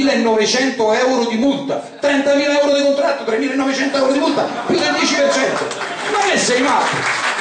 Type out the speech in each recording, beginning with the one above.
3.900 euro di multa, 30.000 euro di contratto, 3.900 euro di multa, più del 10%. Ma che sei matto?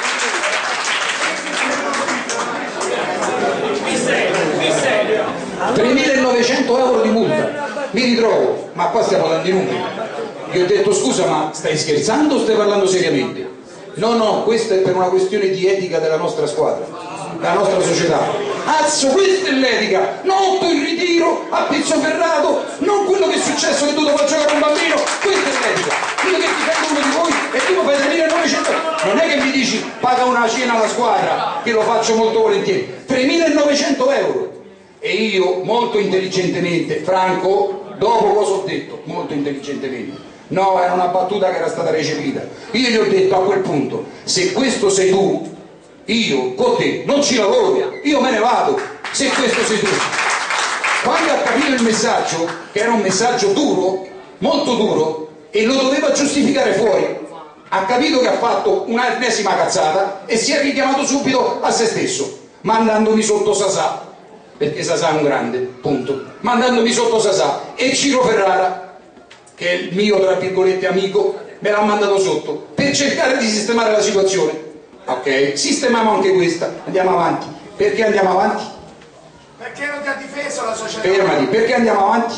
Mi serio. 3.900 euro di multa. Mi ritrovo, ma qua stiamo dando i numeri. Gli ho detto: scusa, ma stai scherzando o stai parlando seriamente? No, no, questa è per una questione di etica della nostra squadra, della nostra società. Azzo, questa è l'etica, non tu il ritiro a pizzo ferrato, non quello che è successo che tu dopo giocare a un bambino, questa è l'etica. Io che difendo uno di voi e tu mi fai 3.900, non è che mi dici paga una cena alla squadra, che lo faccio molto volentieri, 3.900 euro. E io molto intelligentemente, Franco, dopo cosa ho detto? Molto intelligentemente, no, era una battuta che era stata recepita, io gli ho detto: a quel punto, se questo sei tu, io con te non ci lavoro, io me ne vado, se questo sei tu. Quando ha capito il messaggio, che era un messaggio duro, molto duro, e lo doveva giustificare fuori, ha capito che ha fatto un'ennesima cazzata e si è richiamato subito a se stesso, mandandomi sotto Sasà, perché Sasà è un grande, punto, mandandomi sotto Sasà, e Ciro Ferrara, che è il mio tra virgolette amico, me l'ha mandato sotto per cercare di sistemare la situazione. Ok, sistemiamo anche questa, andiamo avanti. Perché andiamo avanti? Perché non ti ha difeso la società? Fermati, perché andiamo avanti?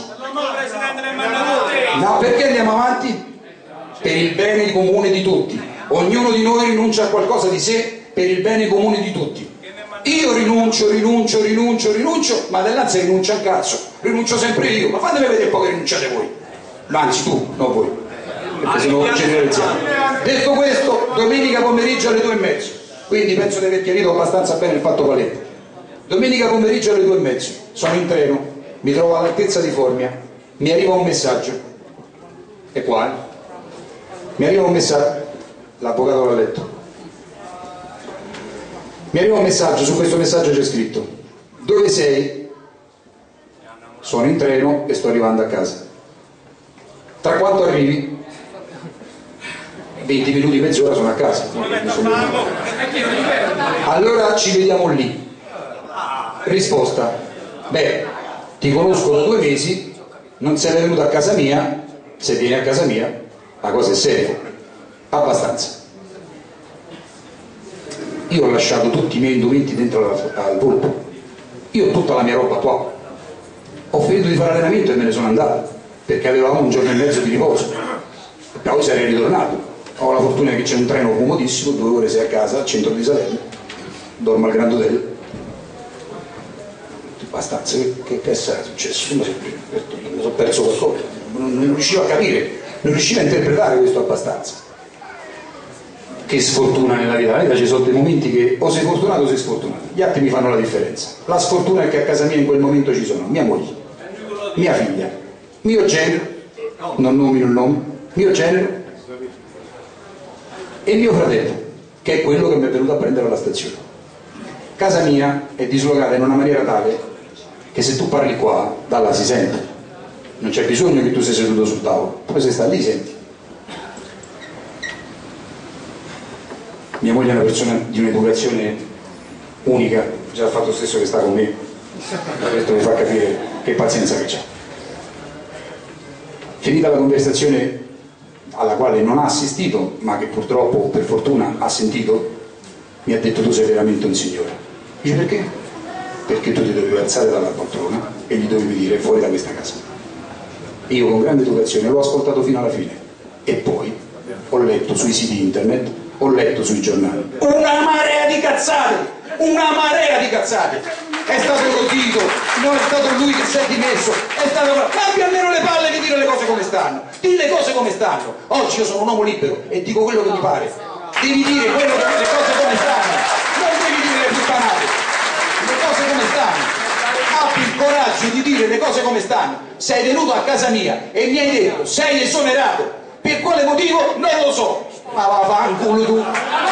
No, perché andiamo avanti? Per il bene comune di tutti. Ognuno di noi rinuncia a qualcosa di sé per il bene comune di tutti. Io rinuncio, ma dell'Anzi rinuncia al cazzo, rinuncio sempre io, ma fatemi vedere un po' che rinunciate voi. Anzi tu, non voi, perché se no generalizziamo. Detto questo, domenica pomeriggio alle 2:30, quindi penso di aver chiarito abbastanza bene il fatto Paletta. Domenica pomeriggio alle 2:30, sono in treno, mi trovo all'altezza di Formia, mi arriva un messaggio, e qua, mi arriva un messaggio, l'avvocato l'ha letto. Mi arriva un messaggio, su questo messaggio c'è scritto: dove sei? Sono in treno e sto arrivando a casa. Tra quanto arrivi? 20 minuti, mezz'ora sono a casa. Allora ci vediamo lì. Risposta: beh, ti conosco da 2 mesi, non sei venuto a casa mia, se vieni a casa mia la cosa è seria. Abbastanza. Io ho lasciato tutti i miei indumenti dentro al volto, io ho tutta la mia roba qua, ho finito di fare allenamento e me ne sono andato perché avevamo un giorno e mezzo di riposo e poi sarei ritornato. Ho la fortuna che c'è un treno comodissimo, 2 ore sei a casa al centro di Salerno, dormo al Grand Hotel. Abbastanza, che sarà successo? Mi sono perso qualcosa, non riuscivo a capire, non riuscivo a interpretare questo abbastanza. Che sfortuna nella vita ci sono dei momenti che o sei fortunato o sei sfortunato, gli attimi fanno la differenza. La sfortuna è che a casa mia in quel momento ci sono mia moglie, mia figlia, mio genero, non nomino il nome, mio genero e mio fratello, che è quello che mi è venuto a prendere alla stazione. Casa mia è dislocata in una maniera tale che se tu parli qua, da là si sente, non c'è bisogno che tu sei seduto sul tavolo, poi se sta lì senti. Mia moglie è una persona di un'educazione unica, già il fatto stesso che sta con me, questo mi fa capire che pazienza che c'è. Finita la conversazione, alla quale non ha assistito, ma che purtroppo, per fortuna, ha sentito, mi ha detto: tu sei veramente un signore. Dice: perché? Perché tu ti dovevi alzare dalla poltrona e gli dovevi dire: fuori da questa casa. Io con grande educazione l'ho ascoltato fino alla fine e poi ho letto sui siti internet, ho letto sui giornali una marea di cazzate, una marea di cazzate. È stato Rosito, non è stato lui che si è dimesso, è stato... cambi almeno le palle di dire le cose come stanno, di le cose come stanno. Oggi io sono un uomo libero e dico quello che mi pare, devi dire le cose come stanno, non devi dire le puttanate, le cose come stanno. Abbi il coraggio di dire le cose come stanno. Sei venuto a casa mia e mi hai detto: sei esonerato. Per quale motivo? Non lo so. Ma va fanculo tu.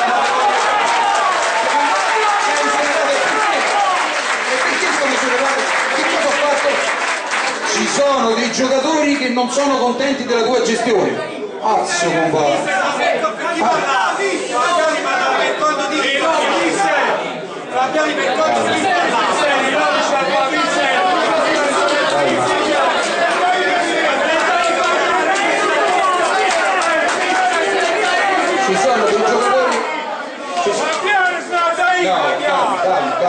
Ci sono dei giocatori che non sono contenti della tua gestione. Azzo compadre.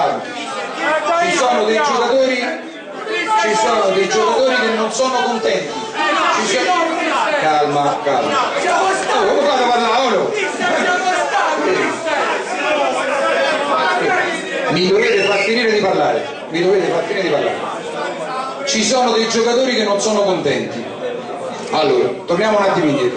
calma. Ci sono dei giocatori che non sono contenti. Calma. Come fate a parlare? Mi dovete far finire di parlare. Ci sono dei giocatori che non sono contenti. Allora, torniamo un attimo indietro.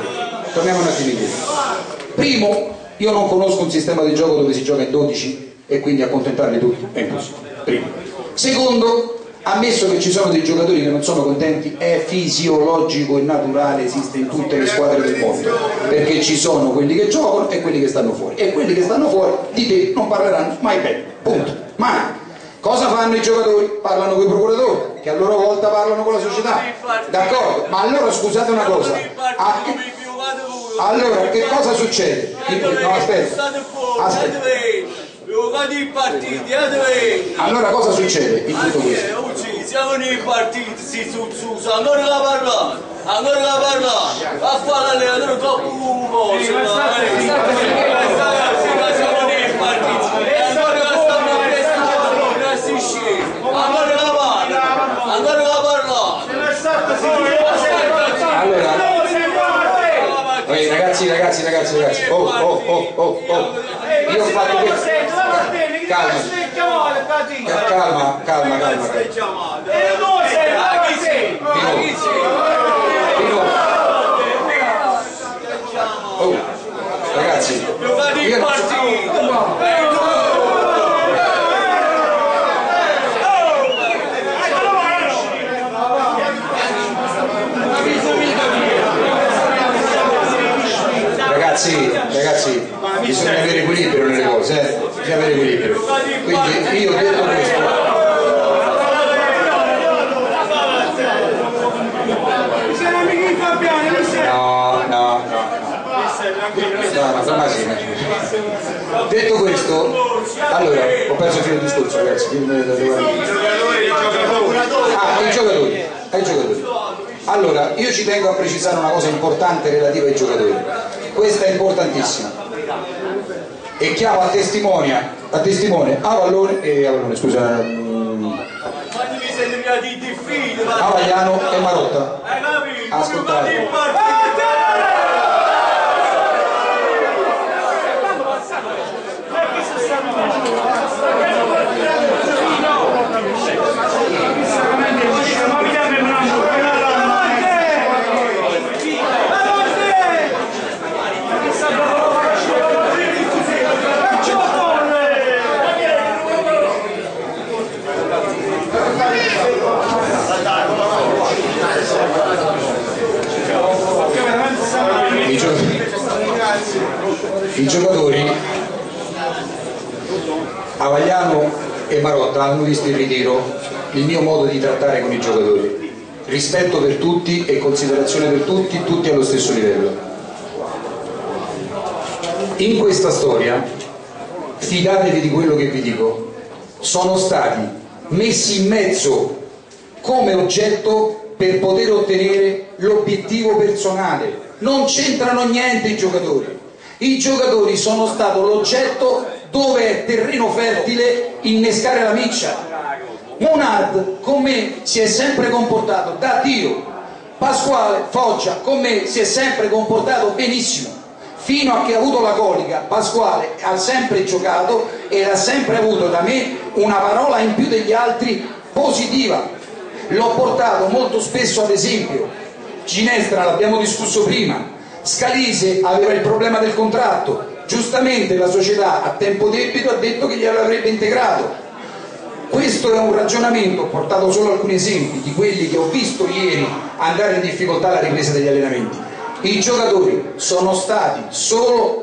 Primo, io non conosco un sistema di gioco dove si gioca in 12 e quindi accontentarli tutti è impossibile. Primo. Secondo, ammesso che ci sono dei giocatori che non sono contenti, è fisiologico e naturale, esiste in tutte le squadre del mondo, perché ci sono quelli che giocano e quelli che stanno fuori, e quelli che stanno fuori di te non parleranno mai bene, punto, mai. Cosa fanno i giocatori? Parlano con i procuratori, che a loro volta parlano con la società, d'accordo? Ma allora scusate una cosa, allora che cosa succede? No, aspetta. Allora cosa succede in tutto questo? Siamo nei partiti, si sussusa, ancora la parlare, a fare l'allenatore troppo lungo, siamo nei partiti, ancora la stanno a pescare, non assisci, ancora la parlare. Allora, ragazzi, oh, io ho fatto questo. Calma. Oh, ragazzi, io non so. Ragazzi, bisogna avere equilibrio nelle cose, bisogna avere equilibrio. Quindi io ho detto questo. No, detto questo, allora, ho perso il filo del discorso, ragazzi. Ai giocatori. Allora, io ci tengo a precisare una cosa importante relativa ai giocatori. Questa è importantissima. E chiamo a testimone Avallone, scusa, Avagliano e Marotta. Ascoltate. I giocatori Avagliano e Marotta hanno visto in ritiro il mio modo di trattare con i giocatori, rispetto per tutti e considerazione per tutti allo stesso livello. In questa storia, fidatevi di quello che vi dico, sono stati messi in mezzo come oggetto per poter ottenere l'obiettivo personale. Non c'entrano niente i giocatori. I giocatori sono stato l'oggetto dove è terreno fertile innescare la miccia. Monard con me si è sempre comportato da Dio. Pasquale Foggia con me si è sempre comportato benissimo. Fino a che ha avuto la colica, Pasquale ha sempre giocato e ha sempre avuto da me una parola in più degli altri positiva. L'ho portato molto spesso ad esempio. Ginestra l'abbiamo discusso prima. Scalise aveva il problema del contratto, giustamente la società a tempo debito ha detto che glielo avrebbe integrato. Questo è un ragionamento, ho portato solo alcuni esempi di quelli che ho visto ieri andare in difficoltà alla ripresa degli allenamenti. I giocatori sono stati solo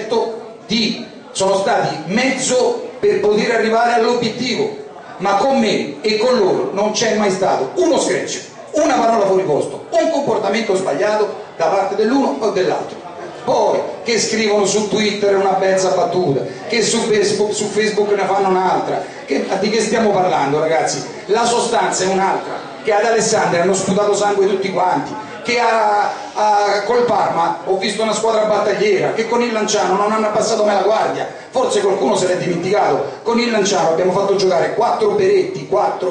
sono stati mezzo per poter arrivare all'obiettivo, ma con me e con loro non c'è mai stato uno scratch, una parola fuori posto, un comportamento sbagliato da parte dell'uno o dell'altro. Poi che scrivono su Twitter una mezza battuta, che su Facebook ne fanno un'altra, di che stiamo parlando, ragazzi? La sostanza è un'altra, che ad Alessandria hanno sputato sangue tutti quanti, che col Parma ho visto una squadra battagliera, che con il Lanciano non hanno abbassato mai la guardia, forse qualcuno se l'è dimenticato, con il Lanciano abbiamo fatto giocare 4 Beretti,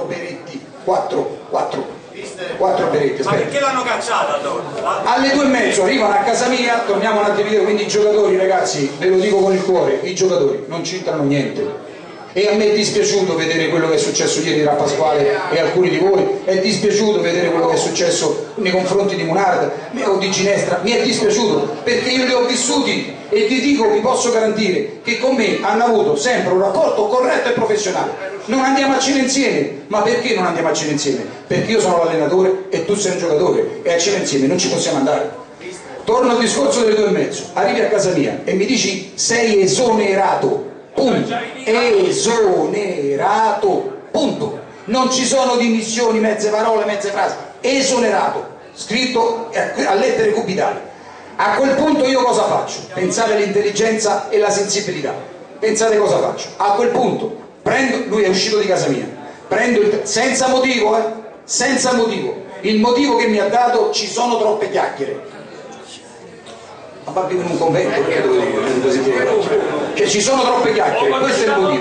Ma perché l'hanno cacciata allora? alle 2:30 arrivano a casa mia, torniamo un attimo, quindi i giocatori, ragazzi, ve lo dico con il cuore, i giocatori non c'entrano niente. E a me è dispiaciuto vedere quello che è successo ieri tra Pasquale e alcuni di voi, è dispiaciuto vedere quello che è successo nei confronti di Munard o di Ginestra, mi è dispiaciuto perché io li ho vissuti e vi dico, vi posso garantire che con me hanno avuto sempre un rapporto corretto e professionale. Non andiamo a cena insieme, ma perché non andiamo a cena insieme? Perché io sono l'allenatore e tu sei un giocatore e a cena insieme non ci possiamo andare. Torno al discorso delle 2:30, arrivi a casa mia e mi dici sei esonerato. Punto. Esonerato, punto. Non ci sono dimissioni, mezze parole, mezze frasi. Esonerato, scritto a lettere cubitali. A quel punto io cosa faccio? Pensate all'intelligenza e la sensibilità. Pensate cosa faccio? A quel punto prendo, lui è uscito di casa mia, prendo senza motivo, senza motivo. Il motivo che mi ha dato: ci sono troppe chiacchiere. Ma vivo in un convento, perché devo dire che ci sono troppe chiacchiere, questo è il motivo.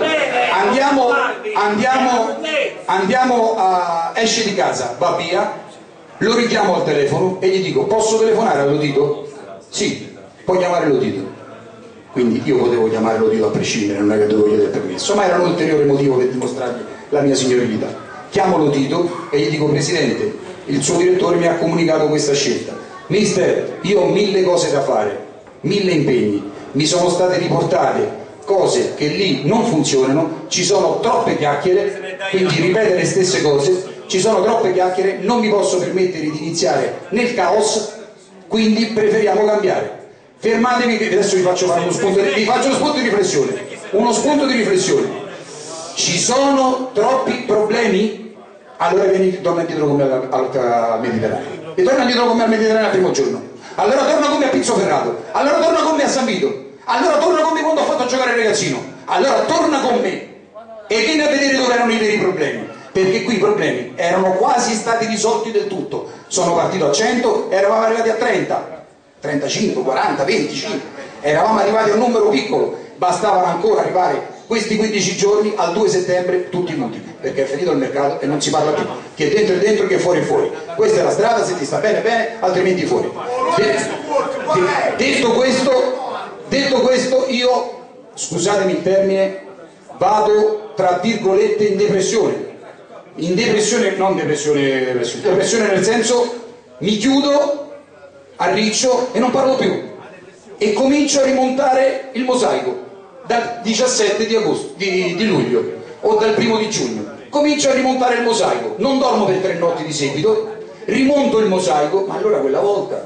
Esce di casa, va via, lo richiamo al telefono e gli dico: posso telefonare all'Odito? Sì, puoi chiamare l'Odito. Quindi io potevo chiamare l'Odito a prescindere, non è che dovevo chiedere permesso, ma era un ulteriore motivo per dimostrargli la mia signorilità. Chiamo l'Odito e gli dico: Presidente, il suo direttore mi ha comunicato questa scelta. Mister, io ho 1000 cose da fare, 1000 impegni, mi sono state riportate cose che lì non funzionano, ci sono troppe chiacchiere, quindi ripete le stesse cose, ci sono troppe chiacchiere, non mi posso permettere di iniziare nel caos, quindi preferiamo cambiare. Fermatevi, che adesso vi faccio fare uno spunto di riflessione. Uno spunto di riflessione. Ci sono troppi problemi? Allora torna indietro con me al Mediterraneo. E torna indietro con me al Mediterraneo al primo giorno. Allora torna con me a Pizzoferrato. Allora torna con me a San Vito. Allora torna con me quando ho fatto giocare il ragazzino. Allora torna con me e vieni a vedere dove erano i veri problemi. Perché qui i problemi erano quasi stati risolti del tutto. Sono partito a 100, eravamo arrivati a 30, 35, 40, 25. Eravamo arrivati a un numero piccolo. Bastavano ancora arrivare questi 15 giorni al 2 settembre tutti muti, perché è finito il mercato e non si parla più. Chi è dentro è dentro, chi è fuori è fuori. Questa è la strada, se ti sta bene bene, altrimenti fuori. Detto questo, io, scusatemi il termine, vado tra virgolette in depressione. In depressione, non depressione nel senso, mi chiudo a riccio e non parlo più. E comincio a rimontare il mosaico dal 17 di luglio o dal 1° di giugno. Comincio a rimontare il mosaico, non dormo per 3 notti di seguito, rimonto il mosaico, ma allora quella volta,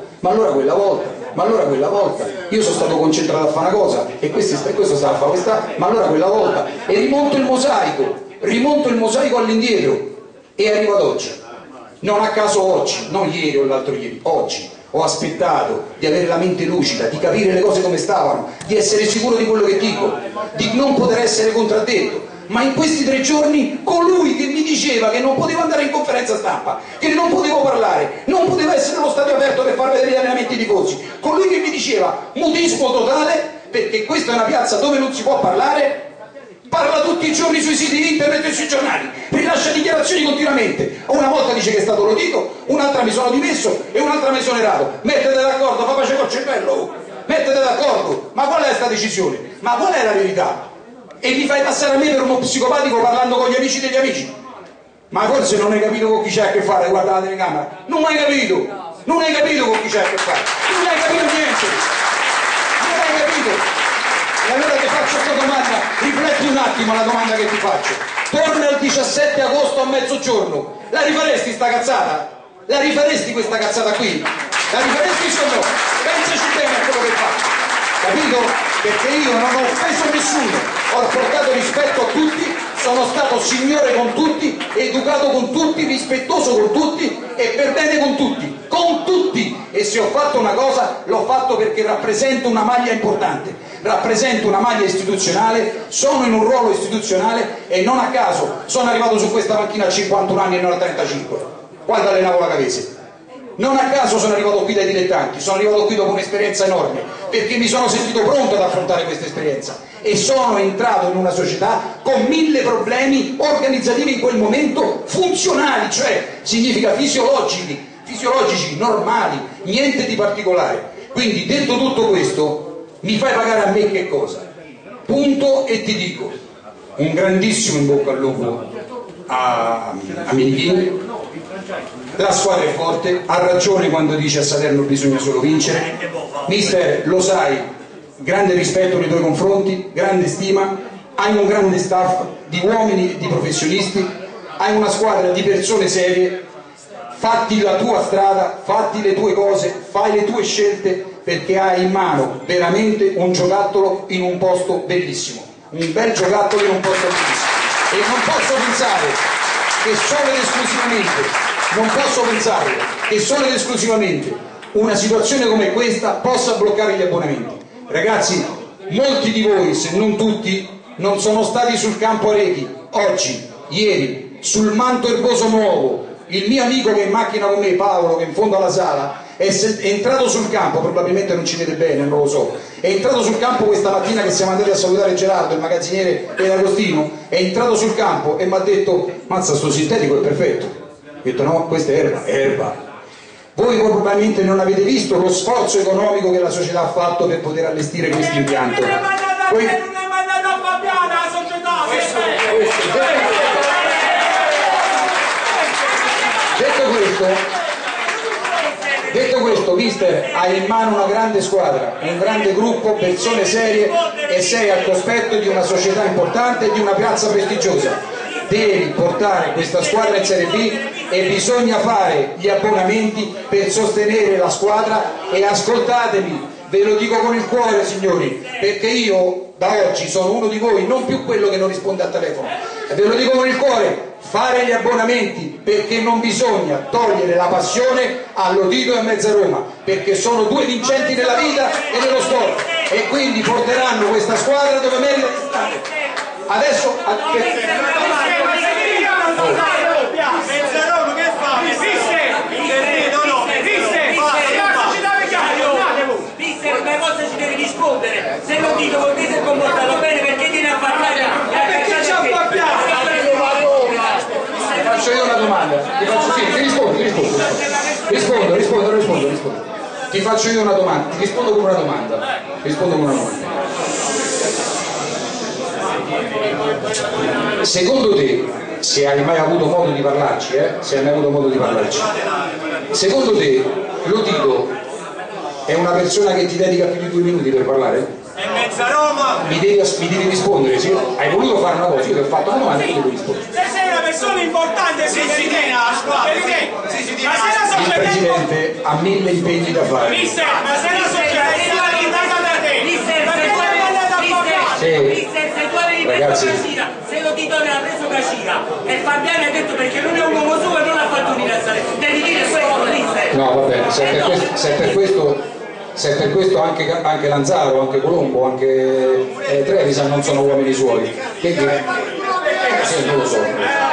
io sono stato concentrato a fare una cosa e questo stava a fare questa, ma allora quella volta, e rimonto il mosaico all'indietro e arrivo ad oggi. Non a caso oggi, non ieri o l'altro ieri, oggi. Ho aspettato di avere la mente lucida, di capire le cose come stavano, di essere sicuro di quello che dico, di non poter essere contraddetto. Ma in questi 3 giorni colui che mi diceva che non potevo andare in conferenza stampa, che non potevo parlare, non poteva essere lo stadio aperto per far vedere gli allenamenti tifosi, colui che mi diceva mutismo totale, perché questa è una piazza dove non si può parlare, parla tutti i giorni sui siti internet e sui giornali, rilascia dichiarazioni continuamente. Una volta dice che è stato l'Odito, un'altra mi sono dimesso e un'altra mi sono esonerato. Mettete d'accordo, fa pace col cervello, mettete d'accordo. Ma qual è questa decisione? Ma qual è la verità? E mi fai passare a me per uno psicopatico parlando con gli amici degli amici? Ma forse non hai capito con chi c'è a che fare, guarda la telecamera. Non hai capito con chi c'è a che fare. Non hai capito niente. Non hai capito. E allora ti faccio questa domanda, rifletti un attimo la domanda che ti faccio. Torna il 17 agosto a mezzogiorno, la rifaresti sta cazzata? La rifaresti questa cazzata qui? La rifaresti o no? Pensaci bene a quello che faccio, capito? Perché io non ho offeso nessuno, ho portato rispetto a tutti, sono stato signore con tutti, educato con tutti, rispettoso con tutti e per bene con tutti, e se ho fatto una cosa l'ho fatto perché rappresento una maglia importante, rappresento una maglia istituzionale, sono in un ruolo istituzionale e non a caso sono arrivato su questa macchina a 51 anni e non a 35, quando allenavo la Cavese. Non a caso sono arrivato qui dai dilettanti, sono arrivato qui dopo un'esperienza enorme, perché mi sono sentito pronto ad affrontare questa esperienza e sono entrato in una società con 1000 problemi organizzativi in quel momento funzionali, cioè significa fisiologici, normali, niente di particolare. Quindi, detto tutto questo, mi fai pagare a me che cosa? Punto, e ti dico un grandissimo in bocca al lupo a Michini. La squadra è forte, ha ragione quando dice a Salerno bisogna solo vincere. Mister, lo sai, grande rispetto nei tuoi confronti, grande stima, hai un grande staff di uomini e di professionisti, hai una squadra di persone serie, fatti la tua strada, fatti le tue cose, fai le tue scelte, perché hai in mano veramente un giocattolo in un posto bellissimo, un bel giocattolo in un posto bellissimo. E non posso pensare che solo ed esclusivamente una situazione come questa possa bloccare gli abbonamenti. Ragazzi, molti di voi, se non tutti, non sono stati sul campo Arechi oggi, ieri, sul manto erboso nuovo. Il mio amico che è in macchina con me, Paolo, che è in fondo alla sala, è entrato sul campo, probabilmente non ci vede bene, non lo so, è entrato sul campo questa mattina che siamo andati a salutare Gerardo, il magazziniere ed Agostino, è entrato sul campo e mi ha detto: mazza, sto sintetico è perfetto. Ho detto: no, questa è erba. Voi probabilmente non avete visto lo sforzo economico che la società ha fatto per poter allestire questo impianto. Detto questo, mister, hai in mano una grande squadra, un grande gruppo, persone serie, e sei al cospetto di una società importante e di una piazza prestigiosa. Devi portare questa squadra in Serie B e bisogna fare gli abbonamenti per sostenere la squadra. E ascoltatemi, ve lo dico con il cuore, signori, perché io da oggi sono uno di voi, non più quello che non risponde al telefono, ve lo dico con il cuore: fare gli abbonamenti, perché non bisogna togliere la passione all'Odito e a Mezza Roma, perché sono due vincenti nella vita e nello sport, e quindi porteranno questa squadra dove merita di stare. Adesso una cosa ci deve rispondere, se non dico con te si è comportato bene, perché tiene a parlare? Perché c'è un ti faccio io una domanda, rispondo. Ti faccio io una domanda, ti rispondo con una domanda. Secondo te, se hai mai avuto modo di parlarci, secondo te Lotito è una persona che ti dedica più di 2 minuti per parlare? È Mezza Roma! Mi devi rispondere, sì? Hai voluto fare una cosa, io ti ho fatto una domanda e ti devo rispondere. Se sei una persona importante, si tiene la squadra. Il presidente ha 1000 impegni da fare. Mister, ma se la società è stata andata da te, se tu avevi preso Cascina, se lo Tito aveva preso Cascina e Fabiani ha detto perché non è un uomo suo e non l'ha fatto venire a Salerno, devi dire questo, mister. No, va bene, se per questo anche Lanzaro, anche Colombo, anche Trevisan non sono uomini suoi. Quindi non lo so.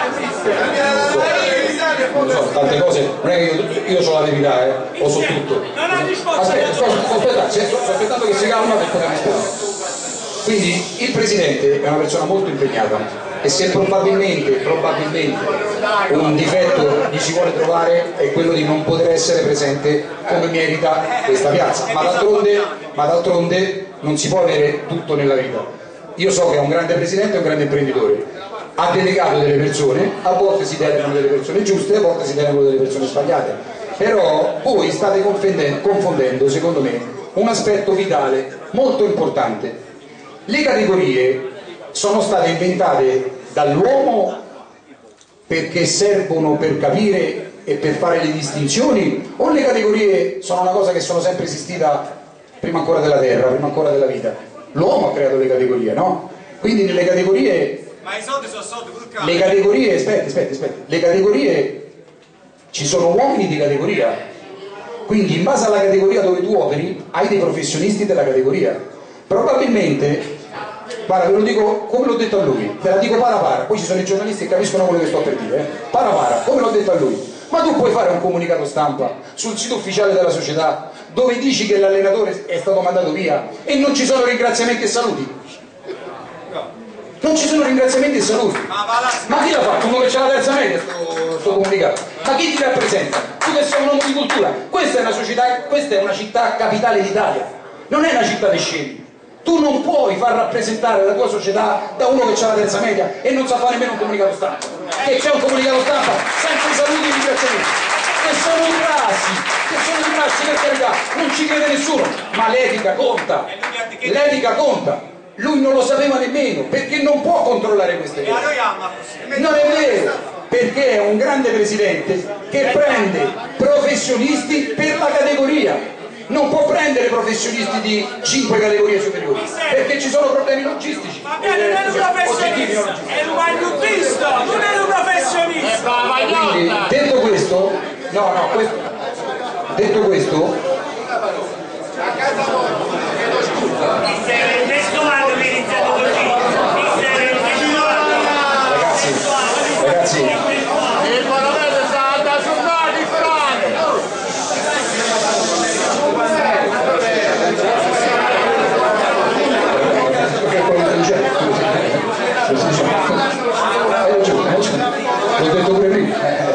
Tante cose, non è che io so la verità, o so tutto. Aspetta, sto aspettando che si calma per poter rispondere. Quindi il presidente è una persona molto impegnata, e se probabilmente un difetto gli si vuole trovare è quello di non poter essere presente come merita questa piazza, ma d'altronde non si può avere tutto nella vita. Io so che è un grande presidente e un grande imprenditore, ha delegato delle persone, a volte si delegano delle persone giuste, a volte si delegano delle persone sbagliate, però voi state confondendo, secondo me, un aspetto vitale molto importante. Le categorie sono state inventate dall'uomo perché servono per capire e per fare le distinzioni, o le categorie sono una cosa che sono sempre esistita prima ancora della terra, prima ancora della vita? L'uomo ha creato le categorie, no? Quindi nelle categorie... Ma i soldi sono soldi pure caro. Le categorie, aspetta, le categorie, ci sono uomini di categoria, quindi in base alla categoria dove tu operi hai dei professionisti della categoria. Probabilmente, guarda, ve lo dico come l'ho detto a lui, te la dico para, poi ci sono i giornalisti che capiscono quello che sto per dire, para, come l'ho detto a lui, Ma tu puoi fare un comunicato stampa sul sito ufficiale della società dove dici che l'allenatore è stato mandato via e non ci sono ringraziamenti e saluti? Non ci sono ringraziamenti e saluti. Ma chi l'ha fatto? Uno che c'è la terza media sto comunicato? Ma chi ti rappresenta? Tu che sei un uomo di cultura. Questa è una società, questa è una città capitale d'Italia, non è una città dei scemi. Tu non puoi far rappresentare la tua società da uno che c'ha la terza media e non sa fare nemmeno un comunicato stampa. Che c'è un comunicato stampa senza saluti e ringraziamenti. Che sono di prassi, per carità, non ci crede nessuno, ma l'etica conta. L'etica conta. Lui non lo sapeva nemmeno, perché non può controllare queste cose. Non è vero, perché è un grande presidente che prende professionisti per la categoria. Non può prendere professionisti di 5 categorie superiori, perché ci sono problemi logistici. Ma non è un professionista, è un magnutista, non è un professionista. Quindi, detto questo, detto questo, ragazzi, il Parlamento sta andando su mani strane. l'ho detto pure prima.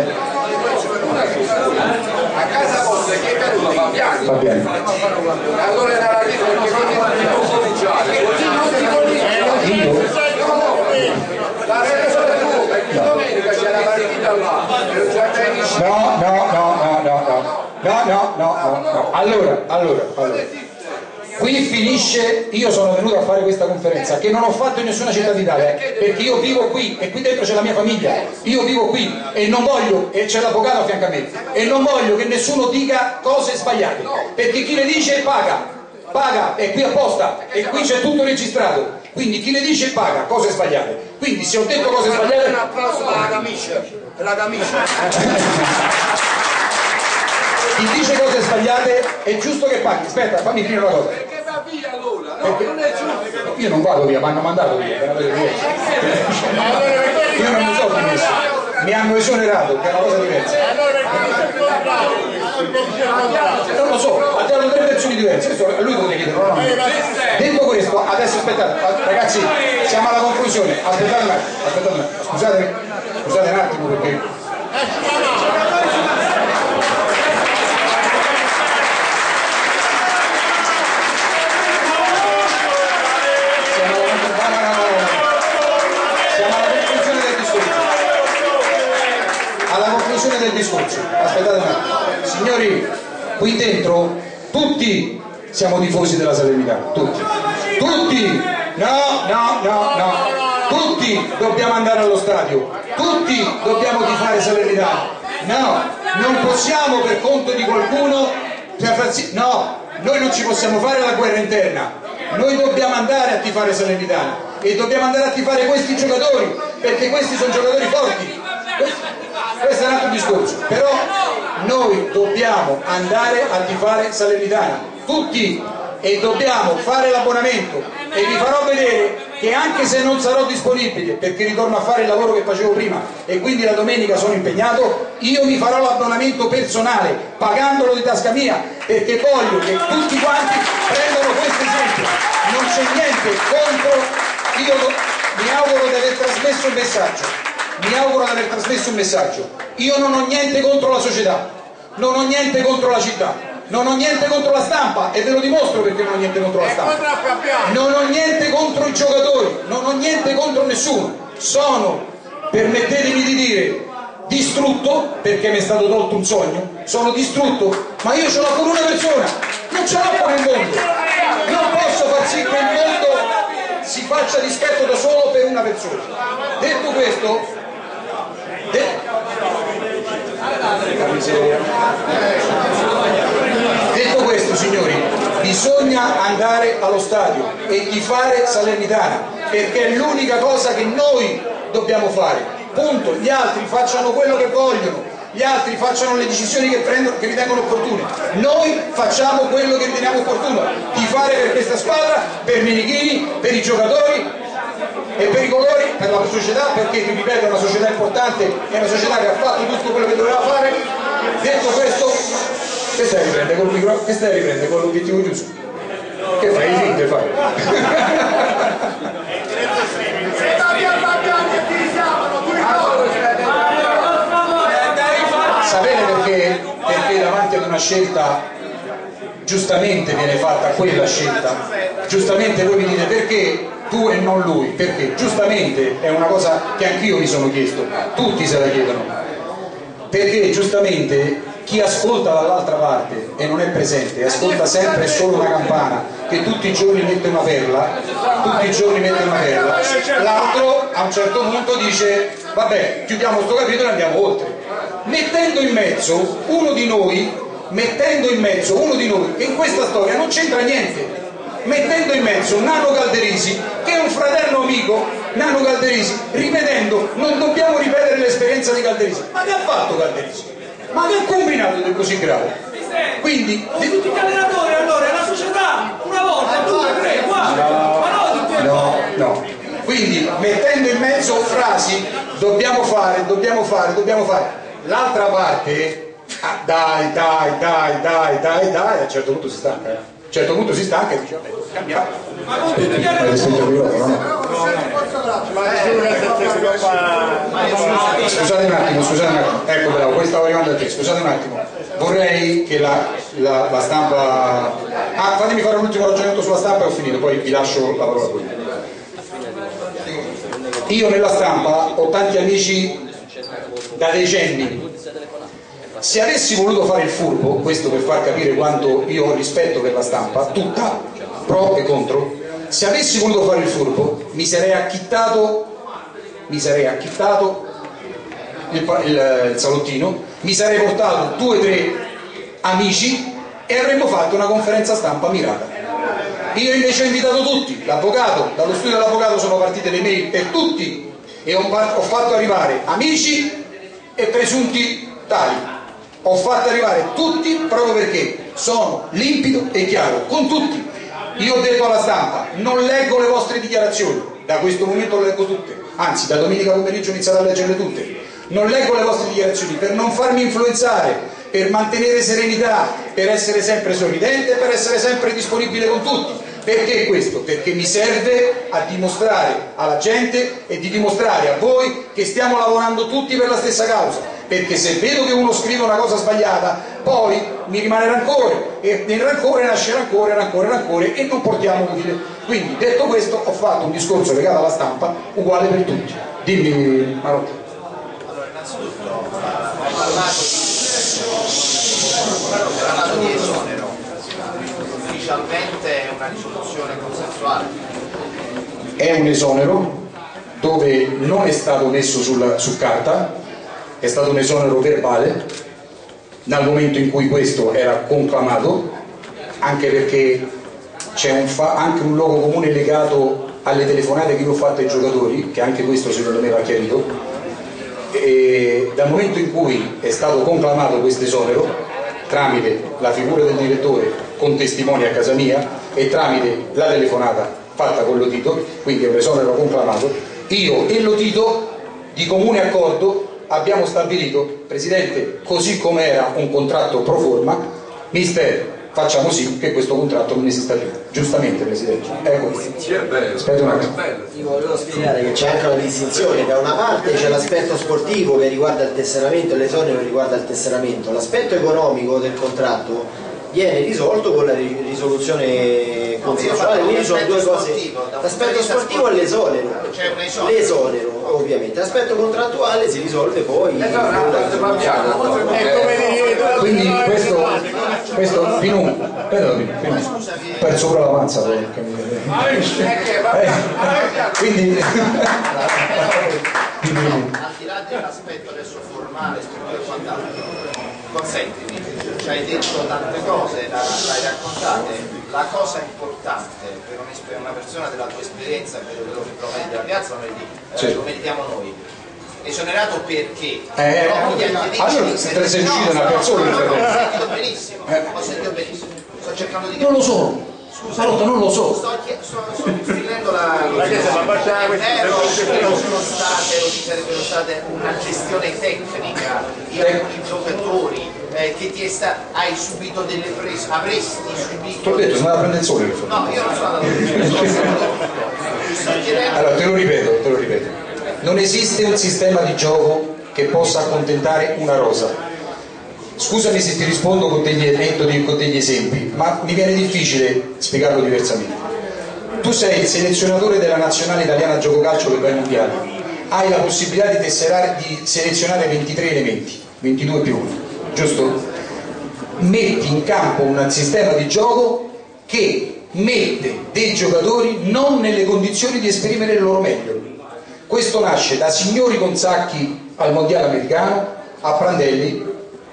A casa vostra chi è venuto va piano. Va bene. Allora era la lista perché non si cominciare. Così non si comincia. La regola tu, perché domenica c'è la partita là. No. Allora. Qui finisce, io sono venuto a fare questa conferenza che non ho fatto in nessuna città d'Italia, perché io vivo qui e qui dentro c'è la mia famiglia, io vivo qui e non voglio, e c'è l'avvocato a fianco a me, e non voglio che nessuno dica cose sbagliate, perché chi le dice paga, è qui apposta e qui c'è tutto registrato, quindi chi le dice paga cose sbagliate, quindi se ho detto cose sbagliate... Un applauso alla camicia, la camicia. Chi dice cose sbagliate è giusto che paghi. Aspetta, fammi finire una cosa. Perché va via allora? No, non è giusto. Io non vado via, mi hanno mandato via, è una cosa diversa. Io non mi sono dimesso, mi hanno esonerato, che è una cosa diversa. Non lo so, ha dato 3 versioni diverse, adesso a lui potete chiedere, no. Detto questo, adesso aspettate, ragazzi, siamo alla conclusione, aspettate un attimo, scusate un attimo perché... del discorso, aspettate un attimo, signori, qui dentro tutti siamo tifosi della Salernitana, tutti, no, tutti dobbiamo andare allo stadio, tutti dobbiamo tifare Salernitana, no, non possiamo per conto di qualcuno, no, noi non ci possiamo fare la guerra interna, noi dobbiamo andare a tifare Salernitana e dobbiamo andare a tifare questi giocatori, perché questi sono giocatori forti. Questo è un altro discorso, però noi dobbiamo andare a tifare Salernitana, tutti, e dobbiamo fare l'abbonamento e vi farò vedere che anche se non sarò disponibile, perché ritorno a fare il lavoro che facevo prima e quindi la domenica sono impegnato, io mi farò l'abbonamento personale, pagandolo di tasca mia, perché voglio che tutti quanti prendano questo esempio, non c'è niente contro, io mi auguro di aver trasmesso un messaggio. Io non ho niente contro la società, non ho niente contro la città, non ho niente contro la stampa e ve lo dimostro perché non ho niente contro la stampa, non ho niente contro i giocatori, non ho niente contro nessuno, sono, permettetemi di dire, distrutto perché mi è stato tolto un sogno, sono distrutto, ma io ce l'ho con una persona, non ce l'ho con il mondo, non posso far sì che il mondo si faccia dispetto da solo per una persona. Detto questo, detto questo, signori, bisogna andare allo stadio e tifare Salernitana, perché è l'unica cosa che noi dobbiamo fare, punto. Gli altri facciano quello che vogliono, gli altri facciano le decisioni che ritengono opportune, noi facciamo quello che riteniamo opportuno, tifare per questa squadra, per Menichini, per i giocatori e per i colori, per la società, perché ti ripeto è una società importante, è una società che ha fatto tutto quello che doveva fare. Detto questo, che stai a riprendere col microfono? Che stai a riprendere con l'obiettivo chiuso? Che fai? Finte fai? Sapete perché? Perché davanti ad una scelta giustamente viene fatta quella scelta, giustamente voi mi dite perché tu e non lui, perché giustamente è una cosa che anch'io mi sono chiesto, tutti se la chiedono, perché giustamente chi ascolta dall'altra parte e non è presente, ascolta sempre solo una campana che tutti i giorni mette una perla, l'altro a un certo punto dice vabbè chiudiamo sto capitolo e andiamo oltre, mettendo in mezzo uno di noi che in questa storia non c'entra niente, mettendo in mezzo Nano Calderisi che è un fraterno amico, Nano Calderisi, ripetendo non dobbiamo ripetere l'esperienza di Calderisi, ma che ha fatto Calderisi? Ma che ha combinato di così grave? Quindi tutti gli allenatori allora è la società una volta, 2, 3, 4 no. Quindi mettendo in mezzo frasi dobbiamo fare, l'altra parte dai, a un certo punto si stanca, e dice vabbè, cambiamo. ma con tutti gli allenatori Scusate un attimo, ecco bravo, poi stavo arrivando a te, scusate un attimo, vorrei che la stampa, fatemi fare l'ultimo ragionamento sulla stampa e ho finito, poi vi lascio la parola a voi. Io nella stampa ho tanti amici da decenni, se avessi voluto fare il furbo, questo per far capire quanto io ho rispetto per la stampa, tutta, pro e contro, se avessi voluto fare il furbo mi sarei acchittato il salottino, mi sarei portato 2 o 3 amici e avremmo fatto una conferenza stampa mirata. Io invece ho invitato tutti, l'avvocato, dallo studio dell'avvocato sono partite le mail per tutti e ho fatto arrivare amici e presunti tali, ho fatto arrivare tutti proprio perché sono limpido e chiaro con tutti. Io ho detto alla stampa non leggo le vostre dichiarazioni, da questo momento le leggo tutte, anzi da domenica pomeriggio ho iniziato a leggerle tutte, non leggo le vostre dichiarazioni per non farmi influenzare, per mantenere serenità, per essere sempre sorridente, per essere sempre disponibile con tutti. Perché questo? Perché mi serve a dimostrare alla gente e di dimostrare a voi che stiamo lavorando tutti per la stessa causa, perché se vedo che uno scrive una cosa sbagliata poi mi rimane rancore e nel rancore nasce rancore e non portiamo utile. Quindi detto questo ho fatto un discorso legato alla stampa uguale per tutti. Dimmi Marotta. Allora innanzitutto parlato di esonero, ufficialmente è una risoluzione consensuale. È un esonero dove non è stato messo su carta, è stato un esonero verbale dal momento in cui questo era conclamato, anche perché c'è anche un luogo comune legato alle telefonate che io ho fatto ai giocatori, che anche questo secondo me va chiarito, e dal momento in cui è stato conclamato questo esonero tramite la figura del direttore con testimoni a casa mia e tramite la telefonata fatta con Lotito, quindi è un esonero conclamato, io e Lotito di comune accordo abbiamo stabilito, Presidente, così come era un contratto pro forma, mister, facciamo sì che questo contratto non esista più. Giustamente, Presidente. Aspetta un attimo. Io volevo spiegare che c'è anche una distinzione, da una parte c'è l'aspetto sportivo che riguarda il tesseramento e l'esonero che riguarda il tesseramento, l'aspetto economico del contratto viene risolto con la risoluzione consensuale, quindi sono due cose. L'aspetto sportivo è l'esonero, ovviamente, l'aspetto contrattuale si risolve poi quindi questo Pino, ho perso pure la panza quindi Al di là dell'aspetto adesso formale, struttura e quant'altro, consentimi, ci hai detto tante cose, l'hai raccontate, la cosa importante per una persona della tua esperienza, per quello che proviene della piazza, lo meritiamo noi. Esonerato perché? Allora se sei uscito una persona ho sentito benissimo, sto cercando di non lo so. Salotto non lo so. Sto finendo la sono state o ci sarebbero state una gestione tecnica di alcuni giocatori che hai subito delle prese, avresti subito. Ti ho detto, sono andato a prendere il sole. No, io non sono andato a prendere il sole. Allora te lo ripeto. Non esiste un sistema di gioco che possa accontentare una rosa. Scusami se ti rispondo con degli aneddoti, con degli esempi, ma mi viene difficile spiegarlo diversamente. Tu sei il selezionatore della nazionale italiana gioco calcio che va ai mondiali, hai la possibilità di selezionare 23 elementi, 22 più 1, giusto? Metti in campo un sistema di gioco che mette dei giocatori non nelle condizioni di esprimere il loro meglio. Questo nasce da signori Consacchi al mondiale americano a Prandelli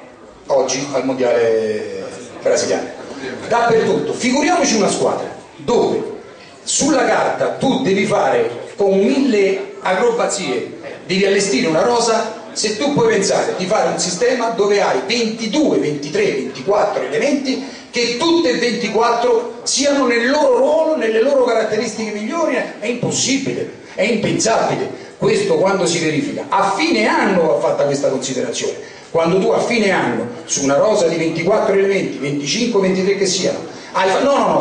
oggi al mondiale brasiliano, dappertutto. Figuriamoci una squadra dove sulla carta tu devi fare con 1000 acrobazie, devi allestire una rosa. Se tu puoi pensare di fare un sistema dove hai 22, 23, 24 elementi che tutte e 24 siano nel loro ruolo, nelle loro caratteristiche migliori, è impossibile, è impensabile. Questo quando si verifica? A fine anno va fatta questa considerazione. Quando tu a fine anno su una rosa di 24 elementi, 25, 23 che siano, hai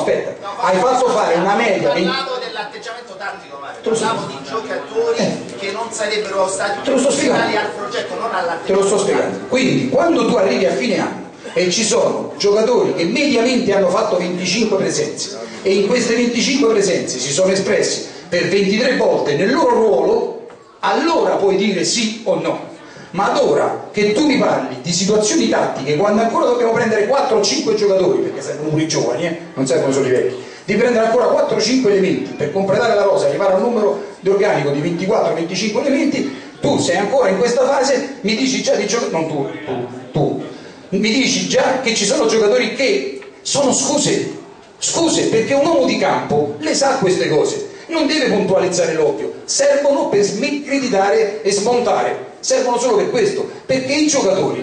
fatto fare una media. Parlavo dell'atteggiamento tattico, Mario. Parlavo di giocatori che non sarebbero stati funzionali al progetto, non all'atteggiamento. Te lo sto spiegando. Quindi quando tu arrivi a fine anno e ci sono giocatori che mediamente hanno fatto 25 presenze e in queste 25 presenze si sono espressi per 23 volte nel loro ruolo, allora puoi dire sì o no. Ma ad ora che tu mi parli di situazioni tattiche, quando ancora dobbiamo prendere 4 o 5 giocatori, perché servono pure i giovani, non servono solo i vecchi, di prendere ancora 4 o 5 elementi per completare la rosa e arrivare a un numero di organico di 24-25 elementi, tu sei ancora in questa fase, mi dici già di giocatori, non tu, mi dici già che ci sono giocatori che sono scuse, perché un uomo di campo le sa queste cose, non deve puntualizzare l'ovvio, servono per smicreditare e smontare. Servono solo per questo, perché i giocatori,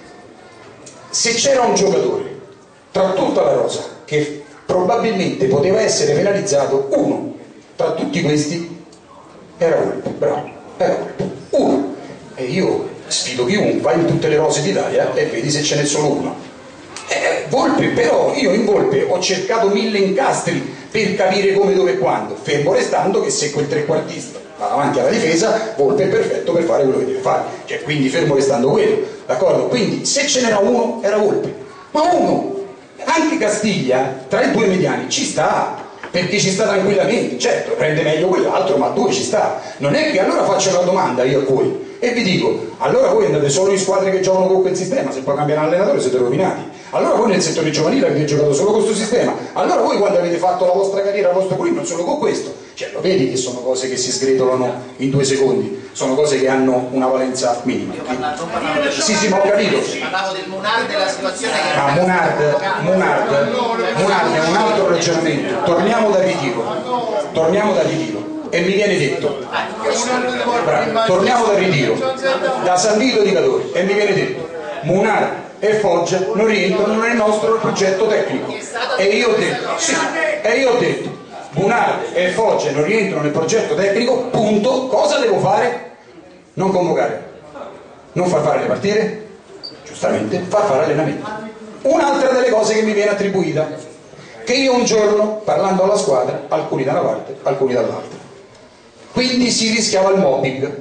se c'era un giocatore tra tutta la rosa che probabilmente poteva essere penalizzato, uno tra tutti questi era Volpe, bravo, era Volpe, uno. E io sfido chiunque, vai in tutte le rose d'Italia e vedi se ce n'è solo uno. Volpe, però io in Volpe ho cercato 1000 incastri per capire come, dove e quando, fermo restando che se quel trequartista va davanti alla difesa, Volpe è perfetto per fare quello che deve fare, cioè quindi fermo restando quello, d'accordo? Quindi se ce n'era uno era Volpe, ma uno, anche Castiglia tra i due mediani ci sta, perché ci sta tranquillamente, certo prende meglio quell'altro, ma due ci sta. Non è che allora faccio una domanda io a voi e vi dico, allora voi andate solo in squadre che giocano con quel sistema, se poi cambiano allenatore siete rovinati. Allora voi nel settore giovanile avete giocato solo con questo sistema, allora voi quando avete fatto la vostra carriera, il vostro curriculum, solo con questo. Cioè lo vedi che sono cose che si sgretolano in 2 secondi, sono cose che hanno una valenza minima. Sì, ma ho capito. Parlavo del Munard della situazione che Ma Munard è un altro ragionamento. Torniamo dal ritiro e mi viene detto, torniamo dal ritiro da San Vito di Cadore e mi viene detto Munard e Foggia non rientrano nel nostro progetto tecnico e io ho detto Munard e Foggia non rientrano nel progetto tecnico, punto. Cosa devo fare? Non convocare, non far fare le partite, giustamente far fare allenamenti. Un'altra delle cose che mi viene attribuita, che io un giorno parlando alla squadra, alcuni da una parte, alcuni dall'altra, quindi si rischiava il mobbing.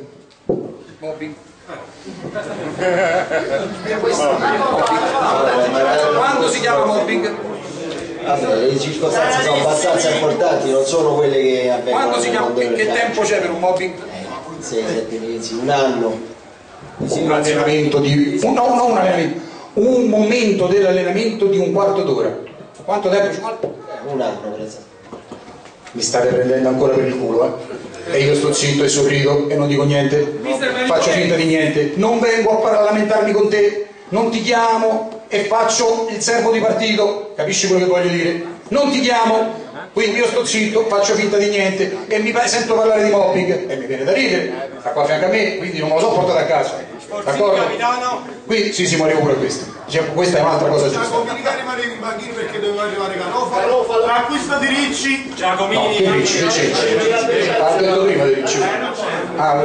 Quando si chiama mobbing? Vabbè, le circostanze sono abbastanza importanti, non sono quelle che avvengono. Quando si chiama mobbing? Che tempo c'è per un mobbing? 6-7 mesi, un anno. Un allenamento di... No, non un allenamento, un momento dell'allenamento di un quarto d'ora. Quanto tempo ci vuole? Un anno per esempio. Mi state prendendo ancora per il culo, E io sto zitto e sorrido e non dico niente, faccio finta di niente, non vengo a lamentarmi con te, non ti chiamo e faccio il servo di partito, capisci quello che voglio dire? Non ti chiamo, quindi io sto zitto, faccio finta di niente e mi sento parlare di mobbing e mi viene da ridere, sta qua a fianco a me, quindi non me lo so portato a casa, d'accordo? Quindi sì, si muore pure questo, cioè, questa è un'altra cosa giusta. Comunicare male in banchino perché doveva arrivare Canofalo, acquista di Ricci, Giacomini. No, che Ricci, che c'è? Ha detto prima di Ricci. Ah,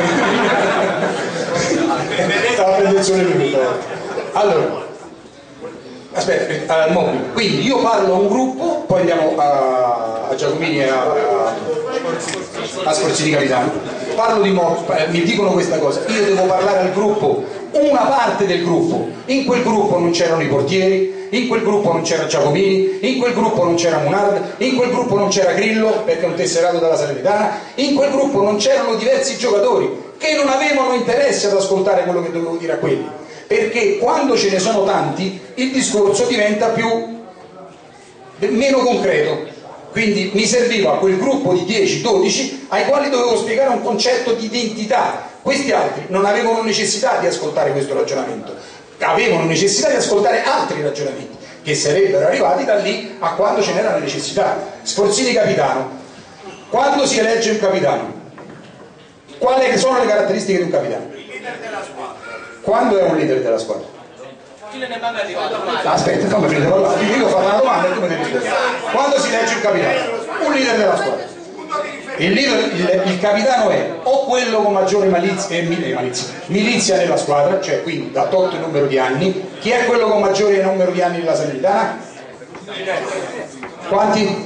stava a prendere lui. Allora, aspetta, quindi io parlo a un gruppo, poi andiamo a Giacomini e a Sforzini Capitano. Parlo di mi dicono questa cosa, io devo parlare al gruppo, una parte del gruppo. In quel gruppo non c'erano i portieri, in quel gruppo non c'era Giacomini, in quel gruppo non c'era Munard, in quel gruppo non c'era Grillo perché è un tesserato della Salernitana, in quel gruppo non c'erano diversi giocatori che non avevano interesse ad ascoltare quello che dovevo dire a quelli, perché quando ce ne sono tanti il discorso diventa meno concreto. Quindi mi serviva quel gruppo di 10-12 ai quali dovevo spiegare un concetto di identità. Questi altri non avevano necessità di ascoltare questo ragionamento, avevano necessità di ascoltare altri ragionamenti che sarebbero arrivati da lì a quando ce n'era la necessità. Sforzini Capitano, quando si elegge un capitano, quali sono le caratteristiche di un capitano? Il leader della squadra. Quando è un leader della squadra? Aspetta, fammi finire di parlare. Io fare una domanda e tu mi devi rispondere. Quando si elegge il capitano? Un leader della squadra. Il capitano è o quello con maggiore milizia nella squadra, cioè quindi da tot numero di anni. Chi è quello con maggiore numero di anni nella Salernitana? Quanti?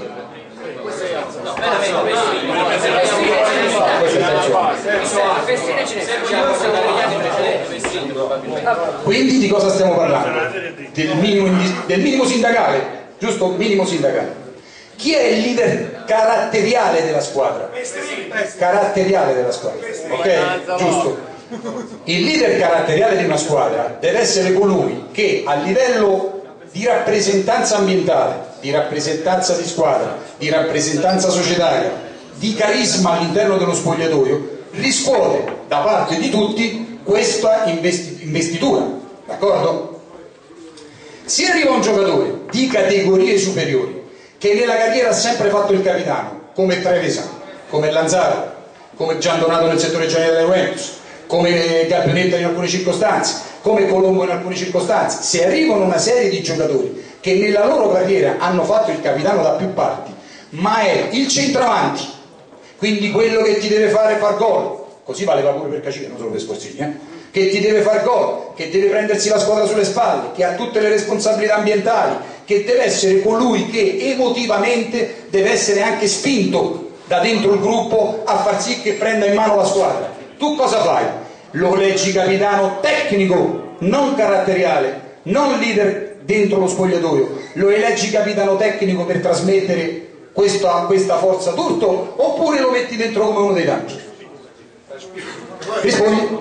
Quindi di cosa stiamo parlando? Del minimo sindacale, giusto? Minimo sindacale. Chi è il leader caratteriale della squadra? Caratteriale della squadra, ok? Giusto. Il leader caratteriale di una squadra deve essere colui che a livello di rappresentanza ambientale, di rappresentanza di squadra, di rappresentanza societaria, di carisma all'interno dello spogliatoio, riscuote da parte di tutti questa investitura, d'accordo? Se arriva un giocatore di categorie superiori che nella carriera ha sempre fatto il capitano, come Trevisan, come Lanzaro, come Gian Donato nel settore giovanile della Juventus, come Gabionetta in alcune circostanze, come Colombo in alcune circostanze, se arrivano una serie di giocatori che nella loro carriera hanno fatto il capitano da più parti, ma è il centravanti, quindi quello che ti deve far gol, così valeva pure per Cacina, non solo per Sforzini, che ti deve far gol, che deve prendersi la squadra sulle spalle, che ha tutte le responsabilità ambientali, che deve essere colui che emotivamente deve essere anche spinto da dentro il gruppo a far sì che prenda in mano la squadra. Tu cosa fai? Lo leggi capitano tecnico, non caratteriale, non leader dentro lo spogliatoio, lo eleggi capitano tecnico per trasmettere questa forza d'urto, oppure lo metti dentro come uno dei tanti? Rispondi?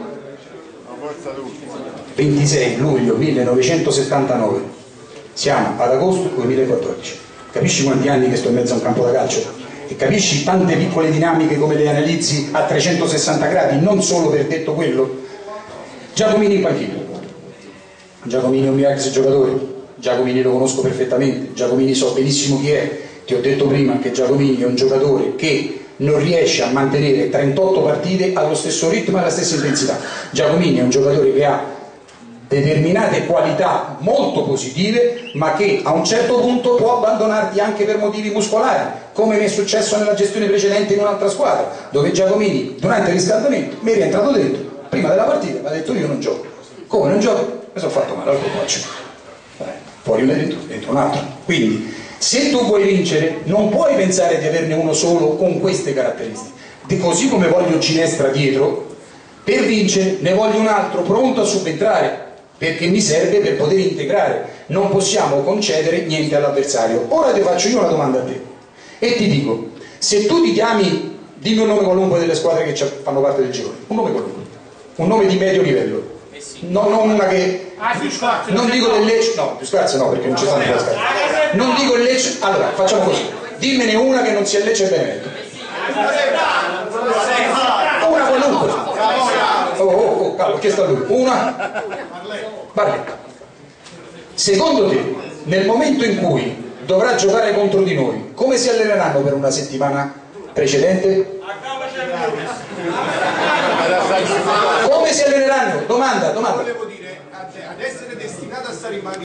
26 luglio 1979, siamo ad agosto 2014. Capisci quanti anni che sto in mezzo a un campo da calcio? E capisci tante piccole dinamiche come le analizzi a 360 gradi, non solo per detto quello. Giacomini in panchina. Giacomini è un mio ex giocatore, Giacomini lo conosco perfettamente, Giacomini so benissimo chi è. Ti ho detto prima che Giacomini è un giocatore che non riesce a mantenere 38 partite allo stesso ritmo e alla stessa intensità. Giacomini è un giocatore che ha determinate qualità molto positive, ma che a un certo punto può abbandonarti anche per motivi muscolari, come mi è successo nella gestione precedente in un'altra squadra, dove Giacomini durante il riscaldamento mi è rientrato dentro, prima della partita mi ha detto io non gioco. Come non gioco? Mi sono fatto male al polpaccio. Fuori uno dentro un altro. Quindi se tu vuoi vincere non puoi pensare di averne uno solo con queste caratteristiche. Così come voglio Ginestra dietro, per vincere ne voglio un altro pronto a subentrare, perché mi serve per poter integrare. Non possiamo concedere niente all'avversario. Ora ti faccio io una domanda a te e ti dico, se tu ti chiami, dimmi un nome qualunque delle squadre che fanno parte del girone, un nome qualunque, un nome di medio livello, non una che non dico del Lecce, no, più scarsa no, perché non ci stanno più scarse, non dico il Lecce. Allora facciamo così, dimmene una che non sia Lecce e Benevento, una qualunque. Calma, che sta lui? Una Barletta. Secondo te, nel momento in cui dovrà giocare contro di noi, come si alleneranno per una settimana precedente? Come si alleneranno? Domanda. Volevo dire, ad essere destinata a stare in